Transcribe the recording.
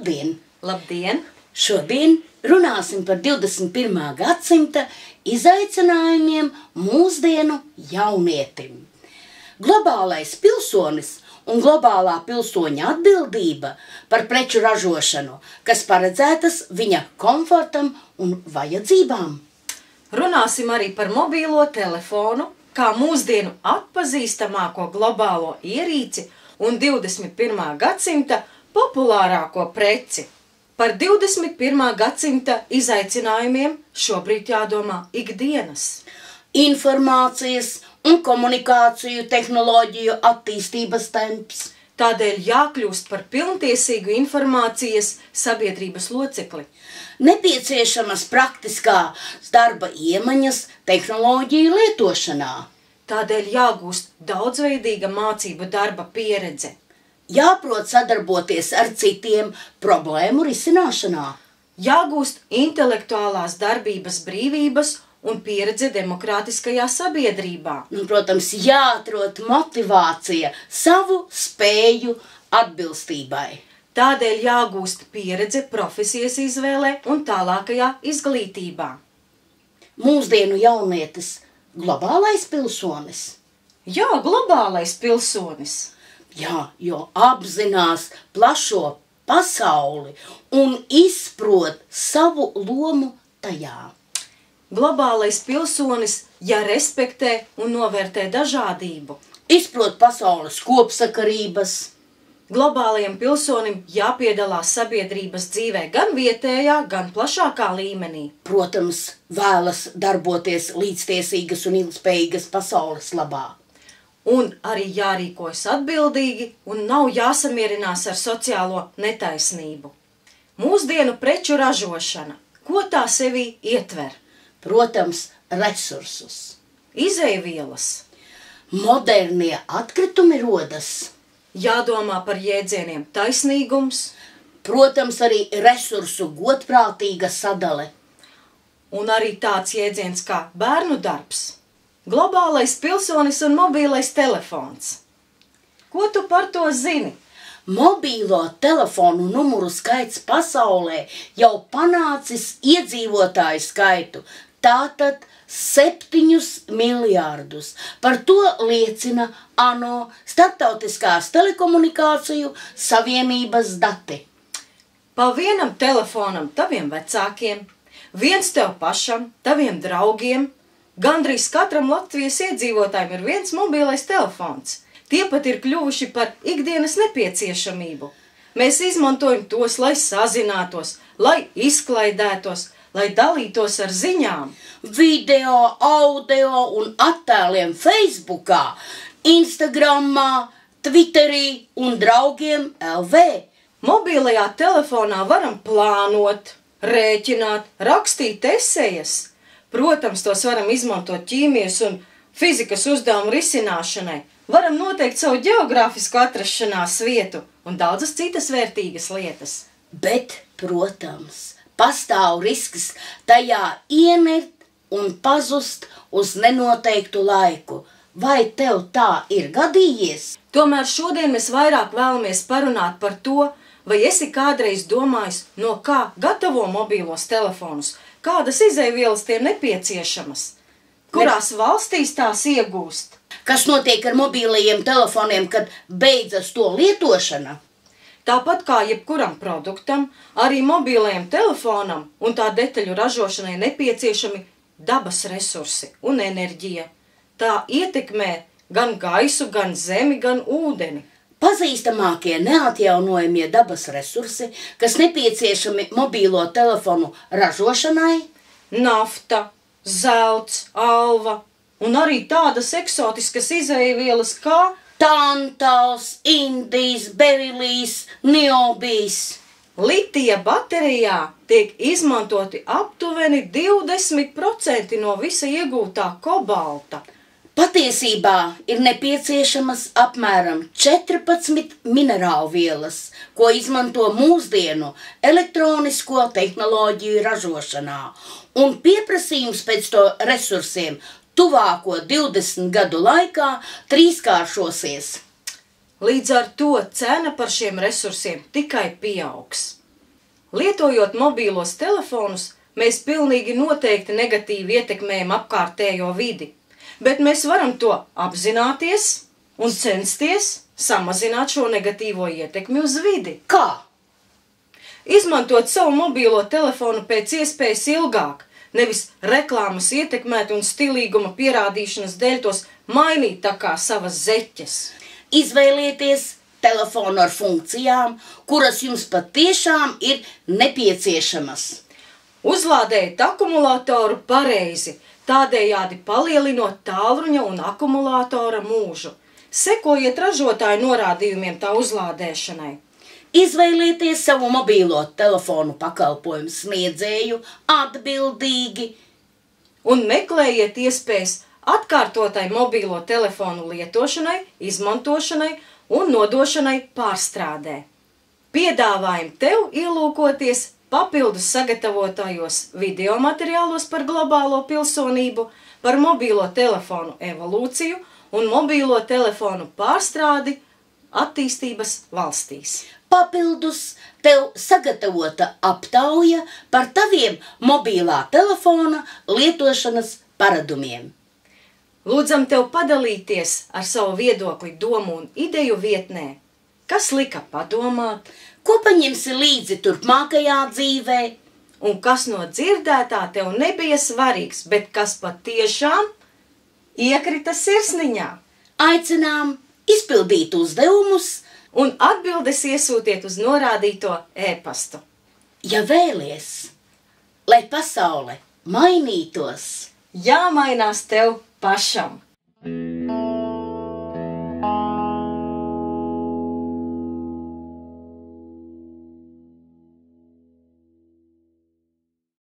Labdien! Labdien! Šodien runāsim par 21. gadsimta izaicinājumiem mūsdienu jaunietim. Globālais pilsonis un globālā pilsoņa atbildība par preču ražošanu, kas paredzētas viņa komfortam un vajadzībām. Runāsim arī par mobīlo telefonu, kā mūsdienu atpazīstamāko globālo ierīci un 21. gadsimta populārāko preci. Par 21. gadsimta izaicinājumiem šobrīd jādomā ikdienas. Informācijas un komunikāciju tehnoloģiju attīstības temps. Tādēļ jākļūst par pilntiesīgu informācijas sabiedrības locekli. Nepieciešamas praktiskās darba iemaņas tehnoloģiju lietošanā. Tādēļ jāgūst daudzveidīga mācību darba pieredze. Jāprot sadarboties ar citiem problēmu risināšanā. Jāgūst intelektuālās darbības brīvības un pieredze demokrātiskajā sabiedrībā. Un, protams, jāatrod motivācija savu spēju atbilstībai. Tādēļ jāgūst pieredze profesijas izvēlē un tālākajā izglītībā. Mūsdienu jaunietis globālais pilsonis. Jā, globālais pilsonis. Jā, jo apzinās plašo pasauli un izprot savu lomu tajā. Globālais pilsonis, ja respektē un novērtē dažādību. Izprot pasaules kopsakarības. Globālajam pilsonim jāpiedalās sabiedrības dzīvē gan vietējā, gan plašākā līmenī. Protams, vēlas darboties līdztiesīgas un ilgspējīgas pasaules labā. Un arī jārīkojas atbildīgi un nav jāsamierinās ar sociālo netaisnību. Mūsdienu preču ražošana, ko tā sevī ietver? Protams, resursus. Izejvielas. Modernie atkritumi rodas. Jādomā par jēdzieniem taisnīgums. Protams, arī resursu godprātīga sadale. Un arī tāds jēdziens kā bērnu darbs. Globālais pilsonis un mobīlais telefons. Ko tu par to zini? Mobīlo telefonu numuru skaits pasaulē jau panācis iedzīvotāju skaitu, tātad 7 miljārdus. Par to liecina ANO Starptautiskās telekomunikāciju savienības dati. Pa vienam telefonam taviem vecākiem, viens tev pašam, taviem draugiem, gandrīz katram Latvijas iedzīvotājiem ir viens mobīlais telefons. Tie pat ir kļuvuši par ikdienas nepieciešamību. Mēs izmantojam tos, lai sazinātos, lai izklaidētos, lai dalītos ar ziņām. Video, audio un attēliem Facebookā, Instagramā, Twitterī un draugiem LV. Mobilajā telefonā varam plānot, rēķināt, rakstīt esejas. Protams, tos varam izmantot ķīmijas un fizikas uzdevumu risināšanai. Varam noteikt savu geogrāfisku atrašanās vietu un daudzas citas vērtīgas lietas. Bet, protams, pastāv risks tajā ienirt un pazust uz nenoteiktu laiku. Vai tev tā ir gadījies? Tomēr šodien mēs vairāk vēlamies parunāt par to, vai esi kādreiz domājis, no kā gatavo mobīlos telefonus, kādas izejvielas tiem nepieciešamas, kurās valstīs tās iegūst. Kas notiek ar mobīlajiem telefoniem, kad beidzas to lietošana? Tāpat kā jebkuram produktam, arī mobīlajam telefonam un tā detaļu ražošanai nepieciešami dabas resursi un enerģija. Tā ietekmē gan gaisu, gan zemi, gan ūdeni. Pazīstamākie neatjaunojamie dabas resursi, kas nepieciešami mobīlo telefonu ražošanai: nafta, zelts, alva un arī tādas eksotiskas izejvielas kā tantals, indijs, berilijs, niobijs. Litija baterijā tiek izmantoti aptuveni 20% no visa iegūtā kobalta. Patiesībā ir nepieciešamas apmēram 14 minerālvielas, ko izmanto mūsdienu elektronisko tehnoloģiju ražošanā, un pieprasījums pēc to resursiem tuvāko 20 gadu laikā trīskāršosies. Līdz ar to cena par šiem resursiem tikai pieaugs. Lietojot mobīlos telefonus, mēs pilnīgi noteikti negatīvi ietekmējam apkārtējo vidi, bet mēs varam to apzināties un censties samazināt šo negatīvo ietekmi uz vidi. Kā? Izmantot savu mobīlo telefonu pēc iespējas ilgāk, nevis reklāmas ietekmēt un stilīguma pierādīšanas dēļ tos mainīt tā kā savas zeķes. Izvēlieties telefonu ar funkcijām, kuras jums patiešām ir nepieciešamas. Uzlādējiet akumulātoru pareizi, tādējādi palielinot tālruņa un akumulātora mūžu. Sekojiet ražotāju norādījumiem tā uzlādēšanai. Izvēlieties savu mobīlo telefonu pakalpojumu sniedzēju atbildīgi Un meklējiet iespējas atkārtotai mobīlo telefonu lietošanai, izmantošanai un nodošanai pārstrādē. Piedāvājam tev ielūkoties papildus sagatavotajos video materiālos par globālo pilsonību, par mobīlo telefonu evolūciju un mobīlo telefonu pārstrādi attīstības valstīs. Papildus tev sagatavota aptauja par taviem mobilā telefona lietošanas paradumiem. Lūdzam tev padalīties ar savu viedokli, domu un ideju vietnē, kas lika padomāt, Ko paņemsi līdzi turpmākajā dzīvē? un kas no dzirdētā tev nebija svarīgs, bet kas patiešām iekrita sirsniņā. Aicinām izpildīt uzdevumus, Un atbildes iesūtiet uz norādīto e-pastu. ja vēlies, lai pasaule mainītos. Jāmainās tev pašam!